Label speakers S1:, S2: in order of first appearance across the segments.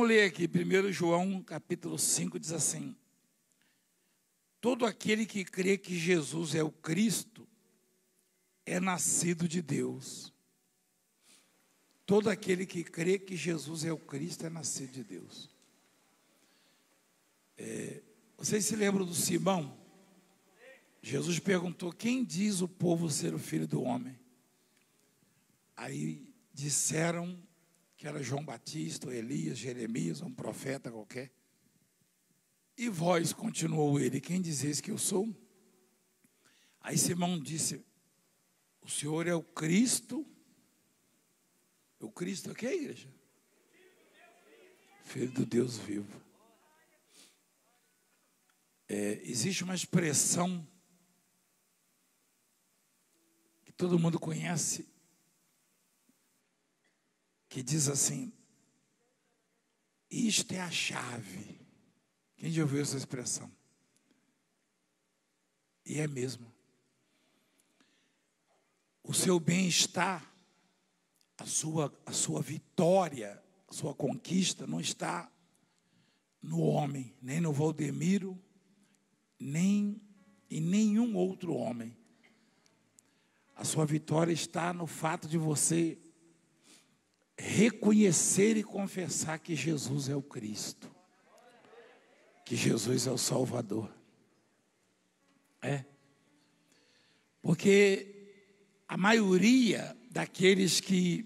S1: vamos ler aqui, 1 João capítulo 5, diz assim: todo aquele que crê que Jesus é o Cristo é nascido de Deus. Todo aquele que crê que Jesus é o Cristo é nascido de Deus. Vocês se lembram do Simão? Jesus perguntou: quem diz o povo ser o filho do homem? Aí disseram que era João Batista, ou Elias, Jeremias, um profeta qualquer. E vós, continuou ele, quem dizeis que eu sou? Aí Simão disse: o Senhor é o Cristo. O Cristo é o que, igreja? Filho do Deus vivo. Existe uma expressão que todo mundo conhece, que diz assim: isto é a chave. Quem já ouviu essa expressão? E é mesmo. O seu bem-estar, a sua vitória, a sua conquista não está no homem, nem no Valdemiro, nem em nenhum outro homem. A sua vitória está no fato de você reconhecer e confessar que Jesus é o Cristo, que Jesus é o Salvador. Porque a maioria daqueles que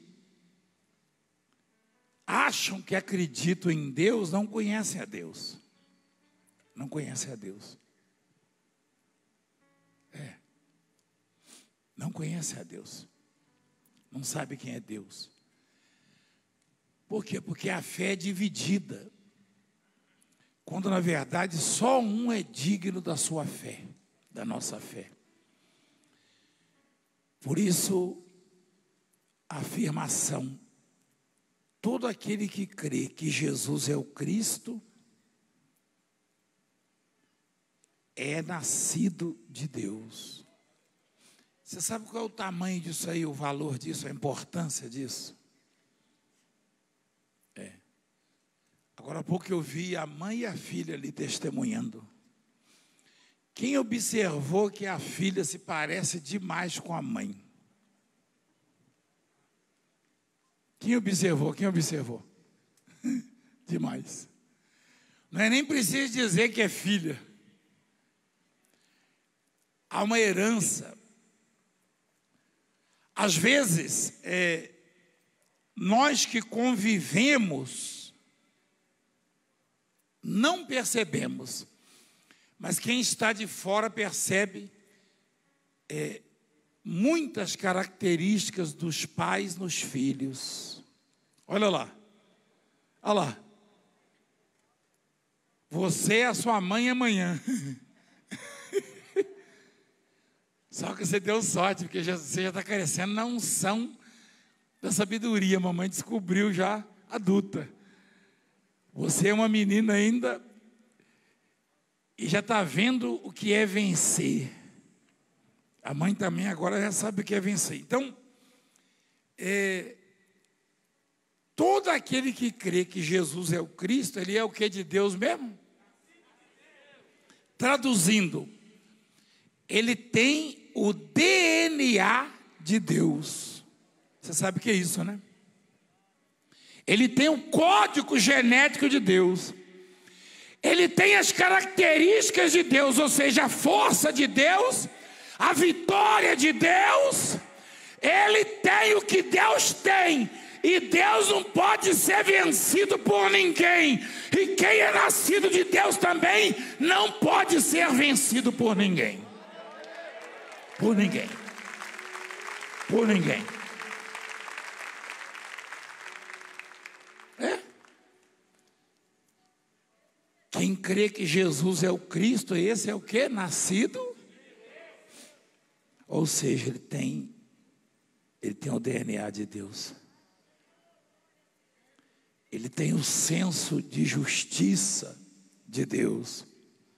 S1: acham que acreditam em Deus não conhecem a Deus. Não conhecem a Deus. Não conhecem a Deus. Não sabem quem é Deus. Por quê? Porque a fé é dividida. Quando na verdade só um é digno da sua fé, da nossa fé. Por isso, a afirmação: todo aquele que crê que Jesus é o Cristo é nascido de Deus. Você sabe qual é o tamanho disso aí, o valor disso, a importância disso? Agora há pouco eu vi a mãe e a filha ali testemunhando. Quem observou que a filha se parece demais com a mãe? Quem observou? Quem observou? Demais. Não é nem preciso dizer que é filha. Há uma herança. Às vezes, nós que convivemos, não percebemos, mas quem está de fora percebe muitas características dos pais nos filhos. Olha lá, olha lá. Você é a sua mãe amanhã. Só que você deu sorte, porque você já está crescendo na unção da sabedoria. A mamãe descobriu já adulta. Você é uma menina ainda e já está vendo o que é vencer. A mãe também agora já sabe o que é vencer. Então, todo aquele que crê que Jesus é o Cristo, ele é o que de Deus mesmo? Traduzindo, ele tem o DNA de Deus. Você sabe o que é isso, né? Ele tem o código genético de Deus. Ele tem as características de Deus, ou seja, a força de Deus, a vitória de Deus. Ele tem o que Deus tem. E Deus não pode ser vencido por ninguém. E quem é nascido de Deus também não pode ser vencido por ninguém. Por ninguém. Por ninguém. Quem crê que Jesus é o Cristo, esse é o quê? Nascido. Ou seja, ele tem o DNA de Deus. Ele tem o senso de justiça de Deus.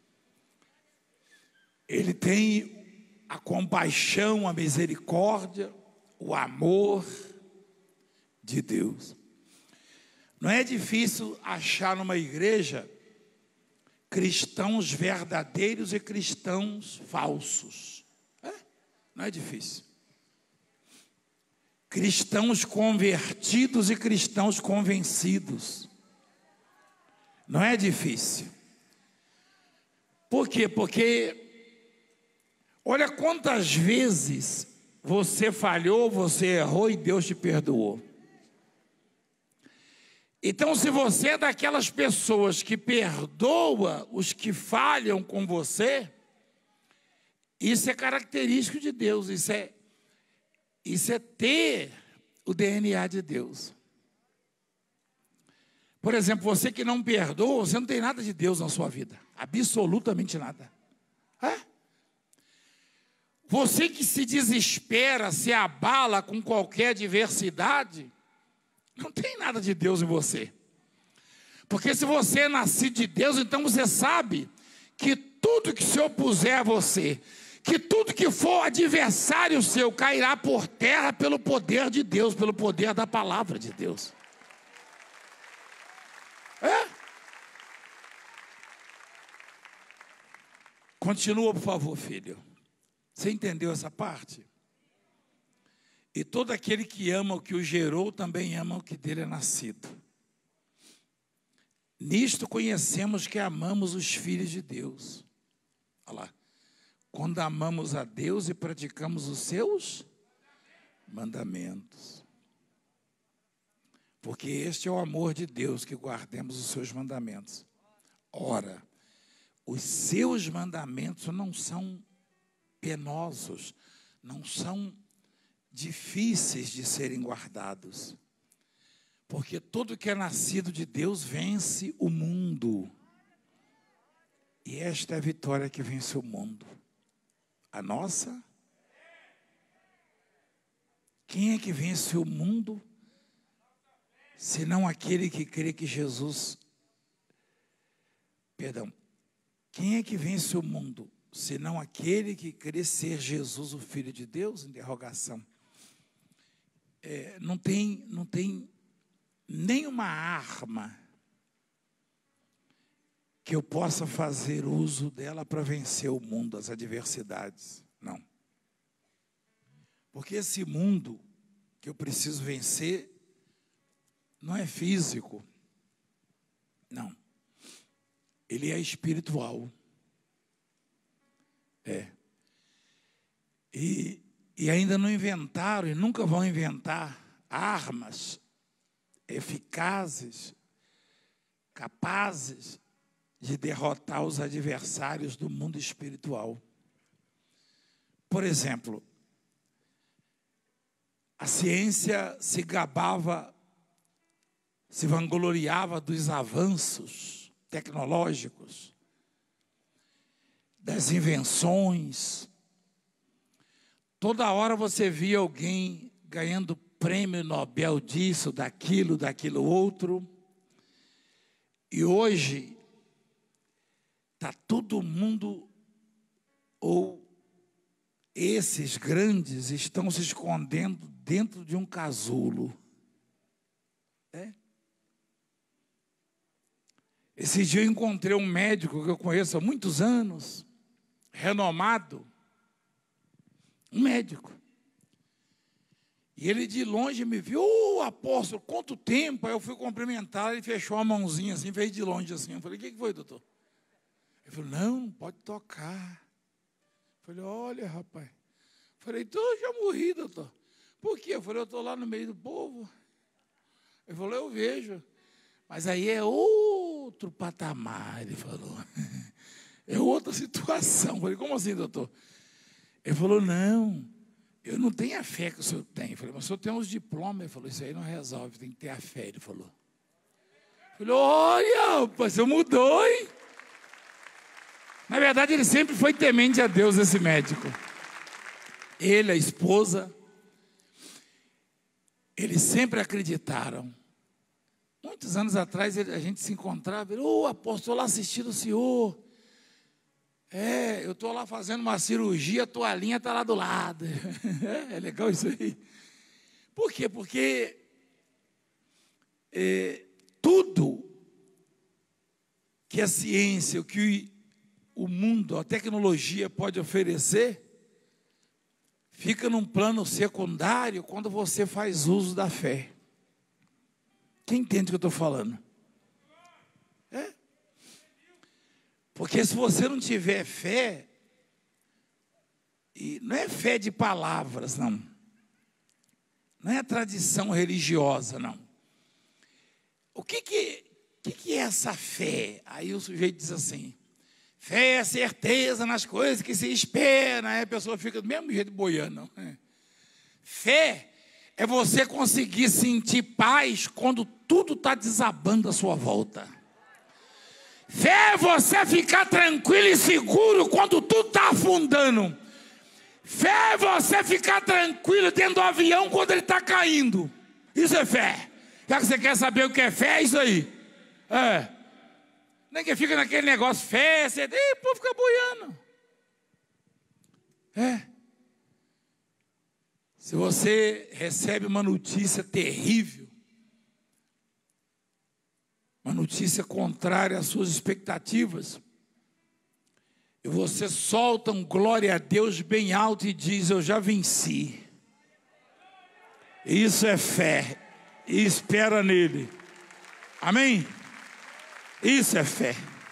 S1: Ele tem a compaixão, a misericórdia, o amor de Deus. Não é difícil achar numa igreja cristãos verdadeiros e cristãos falsos. Não é difícil. Cristãos convertidos e cristãos convencidos. Não é difícil. Por quê? Porque olha quantas vezes você falhou, você errou e Deus te perdoou. Então, se você é daquelas pessoas que perdoa os que falham com você, isso é característico de Deus, isso é ter o DNA de Deus. Por exemplo, você que não perdoa, você não tem nada de Deus na sua vida, absolutamente nada. Você que se desespera, se abala com qualquer adversidade, não tem nada de Deus em você. Porque se você é nascido de Deus, então você sabe que tudo que se opuser a você, que tudo que for adversário seu, cairá por terra pelo poder de Deus, pelo poder da palavra de Deus. Continua, por favor, filho. Você entendeu essa parte? E todo aquele que ama o que o gerou, também ama o que dele é nascido. Nisto conhecemos que amamos os filhos de Deus. Olha lá. Quando amamos a Deus e praticamos os seus mandamentos. Porque este é o amor de Deus, que guardemos os seus mandamentos. Ora, os seus mandamentos não são penosos, não são difíceis de serem guardados, porque todo que é nascido de Deus vence o mundo, e esta é a vitória que vence o mundo, a nossa. Quem é que vence o mundo, senão aquele que crê que Jesus, quem é que vence o mundo, senão aquele que crê ser Jesus o Filho de Deus? Interrogação. Não tem nenhuma arma que eu possa fazer uso dela para vencer o mundo, as adversidades. Não. Porque esse mundo que eu preciso vencer não é físico. Não. Ele é espiritual. E ainda não inventaram e nunca vão inventar armas eficazes, capazes de derrotar os adversários do mundo espiritual. Por exemplo, a ciência se gabava, se vangloriava dos avanços tecnológicos, das invenções. Toda hora você via alguém ganhando prêmio Nobel disso, daquilo outro. E hoje está todo mundo, ou esses grandes, estão se escondendo dentro de um casulo. Esse dia eu encontrei um médico que eu conheço há muitos anos, renomado, um médico. E ele de longe me viu, apóstolo, quanto tempo? Aí eu fui cumprimentar, ele fechou a mãozinha assim, veio de longe assim. Eu falei, o que foi, doutor? Ele falou, não pode tocar. Eu falei, olha, rapaz. Eu falei, eu já morri, doutor. Por quê? Eu falei, eu estou lá no meio do povo. Ele falou, eu vejo. Mas aí é outro patamar, ele falou. É outra situação. Eu falei, como assim, doutor? Ele falou, não, eu não tenho a fé que o senhor tem. Eu falei, mas o senhor tem uns diplomas. Ele falou, isso aí não resolve, tem que ter a fé, ele falou. Eu falei, olha, rapaz, você mudou, hein? Na verdade, ele sempre foi temente a Deus, esse médico. Ele, a esposa, eles sempre acreditaram. Muitos anos atrás, a gente se encontrava, ele, apóstolo, lá assistindo o senhor. Eu estou lá fazendo uma cirurgia, a toalhinha está lá do lado. É legal isso aí. Por quê? Porque tudo que a ciência, o que o mundo, a tecnologia pode oferecer, fica num plano secundário quando você faz uso da fé. Quem entende o que eu estou falando? É. Porque se você não tiver fé, e não é fé de palavras, não. Não é tradição religiosa, não. O que é essa fé? Aí o sujeito diz assim: fé é certeza nas coisas que se espera. Aí a pessoa fica do mesmo jeito boiando. Fé é você conseguir sentir paz quando tudo está desabando à sua volta. Fé é você ficar tranquilo e seguro quando tudo está afundando. Fé é você ficar tranquilo dentro do avião quando ele está caindo. Isso é fé. Já que você quer saber o que é fé, é isso aí. Nem que fica naquele negócio, fé, você... o povo fica boiando. Se você recebe uma notícia terrível, uma notícia contrária às suas expectativas, e você solta um glória a Deus bem alto e diz: eu já venci. Isso é fé. E espera nele. Amém? Isso é fé.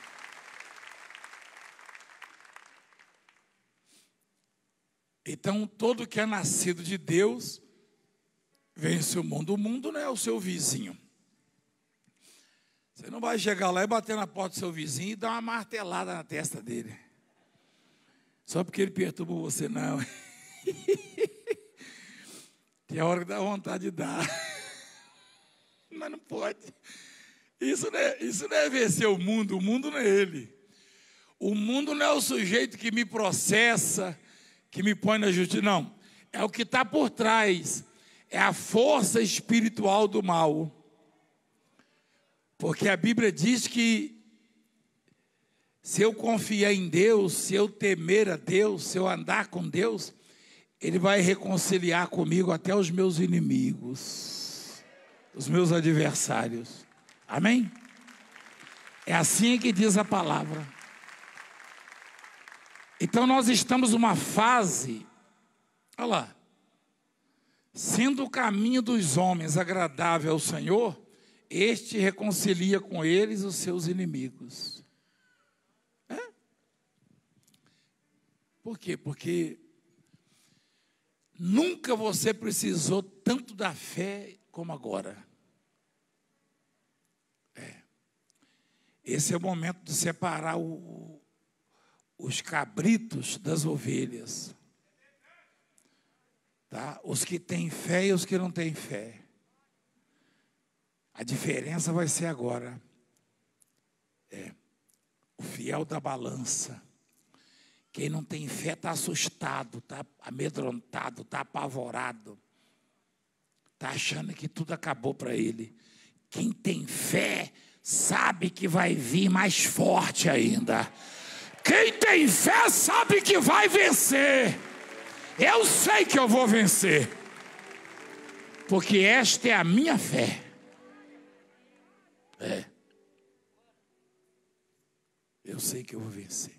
S1: Então, todo que é nascido de Deus vence o mundo. O mundo não é o seu vizinho. Você não vai chegar lá e bater na porta do seu vizinho e dar uma martelada na testa dele. Só porque ele perturba você, não. Tem hora que dá vontade de dar. Mas não pode. Isso não é vencer o mundo não é ele. O mundo não é o sujeito que me processa, que me põe na justiça, não. É o que está por trás. É a força espiritual do mal. Porque a Bíblia diz que se eu confiar em Deus, se eu temer a Deus, se eu andar com Deus, Ele vai reconciliar comigo até os meus inimigos, os meus adversários. Amém? É assim que diz a palavra. Então nós estamos numa fase, olha lá, sendo o caminho dos homens agradável ao Senhor, este reconcilia com eles os seus inimigos. Por quê? Porque nunca você precisou tanto da fé como agora. Esse é o momento de separar os cabritos das ovelhas. Tá? Os que têm fé e os que não têm fé. A diferença vai ser agora. O fiel da balança. Quem não tem fé está assustado, está amedrontado, está apavorado. Está achando que tudo acabou para ele. Quem tem fé sabe que vai vir mais forte ainda. Quem tem fé sabe que vai vencer. Eu sei que eu vou vencer. Porque esta é a minha fé. Eu sei que eu vou vencer.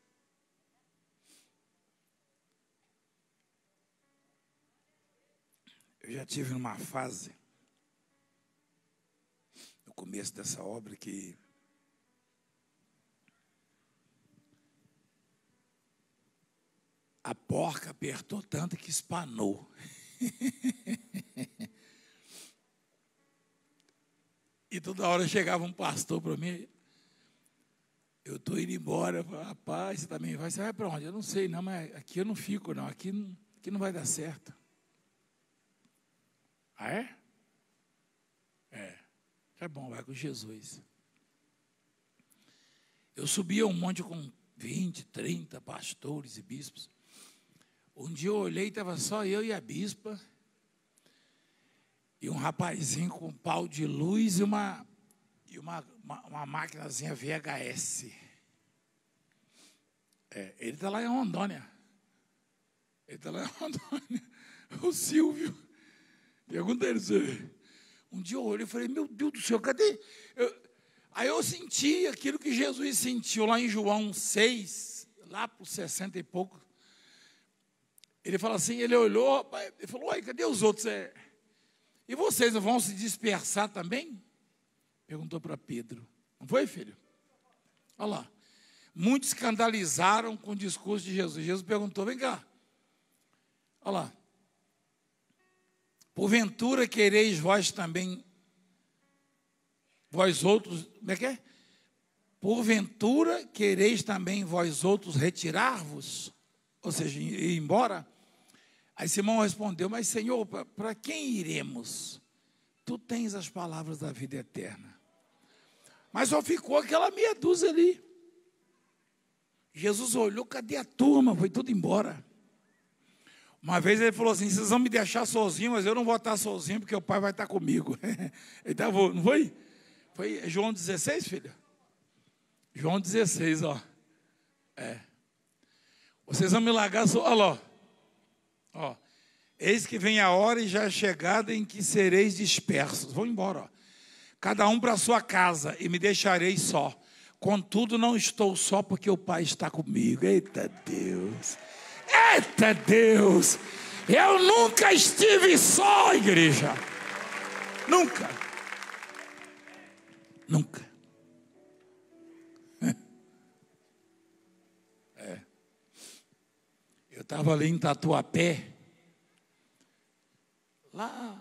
S1: Eu já tive numa fase, no começo dessa obra, que a porca apertou tanto que espanou. E toda hora chegava um pastor para mim: eu estou indo embora. Eu falei: rapaz, você também vai? Você vai para onde? Eu não sei, não, mas aqui eu não fico, não. Aqui não vai dar certo. Ah, é? Tá bom, vai com Jesus. Eu subia um monte com 20, 30 pastores e bispos. Um dia eu olhei e estava só eu e a bispa. E um rapazinho com um pau de luz e uma maquinazinha VHS. Ele está lá em Rondônia. O Silvio. Pergunta ele, Um dia eu olhei e falei, meu Deus do céu, cadê? Aí eu senti aquilo que Jesus sentiu lá em João 6, lá para os 60 e pouco. Ele fala assim, ele olhou, ele falou, oi, cadê os outros? E vocês não vão se dispersar também? Perguntou para Pedro. Não foi, filho? Olha lá. Muitos escandalizaram com o discurso de Jesus. Jesus perguntou, vem cá. Olha lá. Porventura quereis vós também, vós outros, como é que é? Porventura quereis também vós outros retirar-vos? Ou seja, ir embora? Aí Simão respondeu, mas Senhor, para quem iremos? Tu tens as palavras da vida eterna. Mas só ficou aquela meia dúzia ali. Jesus olhou, cadê a turma? Foi tudo embora. Uma vez ele falou assim, vocês vão me deixar sozinho, mas eu não vou estar sozinho, porque o Pai vai estar comigo. Ele estava, não foi? Foi João 16, filha? João 16, ó. Vocês vão me largar, olha lá. Ó. Eis que vem a hora e já é chegada em que sereis dispersos. Vão embora, ó. Cada um para a sua casa, e me deixareis só. Contudo, não estou só, porque o Pai está comigo. Eita Deus! Eita Deus! Eu nunca estive só, igreja. Nunca. Nunca. Eu estava ali em Tatuapé. Lá,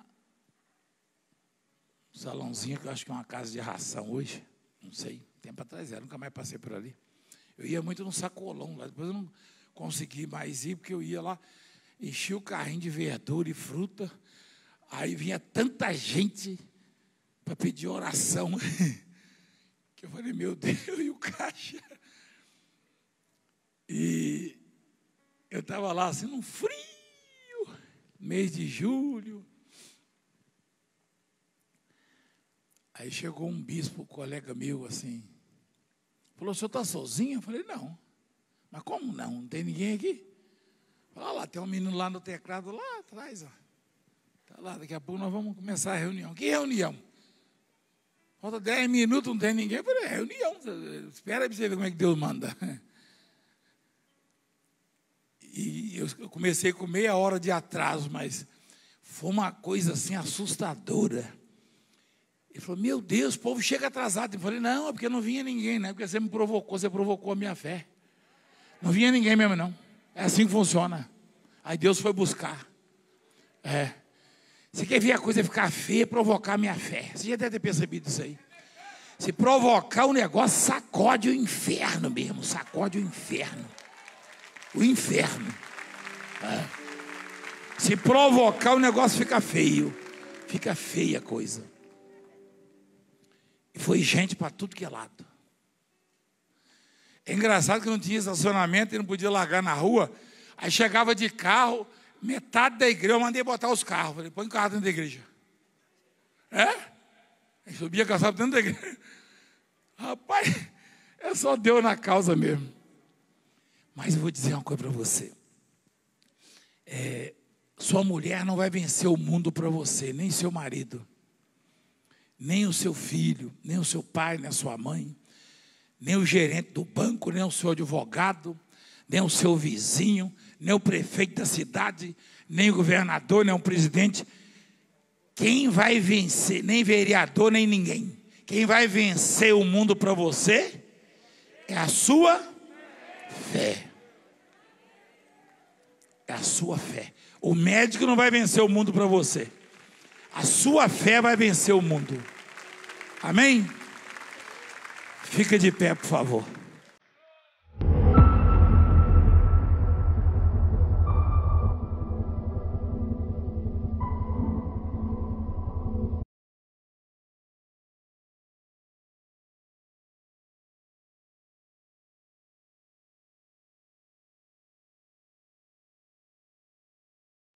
S1: um salãozinho que eu acho que é uma casa de ração hoje. Não sei, tempo atrás era, nunca mais passei por ali. Eu ia muito no sacolão lá, depois eu não consegui mais ir, porque eu ia lá, enchia o carrinho de verdura e fruta, aí vinha tanta gente para pedir oração, que eu falei, meu Deus, e o caixa? E eu estava lá assim, num frio, mês de julho. Aí chegou um bispo, colega meu, assim, falou, o senhor está sozinho? Eu falei, não. Mas como não? Não tem ninguém aqui? Olha lá, tem um menino lá no teclado, lá atrás, ó. Tá lá, daqui a pouco nós vamos começar a reunião. Que reunião? Falta 10 minutos, não tem ninguém. Eu falei, reunião. Espera aí para você ver como é que Deus manda. E eu comecei com meia hora de atraso, mas foi uma coisa assim assustadora. Ele falou, meu Deus, o povo chega atrasado. Eu falei, não, é porque não vinha ninguém, não é porque você me provocou, você provocou a minha fé. Não vinha ninguém mesmo, não. É assim que funciona. Aí Deus foi buscar. Você quer ver a coisa ficar feia, provocar a minha fé. Você já deve ter percebido isso aí. Se provocar o negócio, sacode o inferno mesmo, sacode o inferno. O inferno. Se provocar, o negócio fica feio. Fica feia a coisa. E foi gente para tudo que é lado. É engraçado que não tinha estacionamento e não podia largar na rua. Aí chegava de carro, metade da igreja, eu mandei botar os carros. Falei, põe o carro dentro da igreja. Aí subia caçado dentro da igreja. Rapaz, é só Deus na causa mesmo. Mas eu vou dizer uma coisa para você. Sua mulher não vai vencer o mundo para você, nem seu marido, nem o seu filho, nem o seu pai, nem a sua mãe, nem o gerente do banco, nem o seu advogado, nem o seu vizinho, nem o prefeito da cidade, nem o governador, nem o presidente. Quem vai vencer, nem vereador, nem ninguém. Quem vai vencer o mundo para você é a sua fé. É a sua fé. O médico não vai vencer o mundo para você. A sua fé vai vencer o mundo. Amém? Fica de pé, por favor.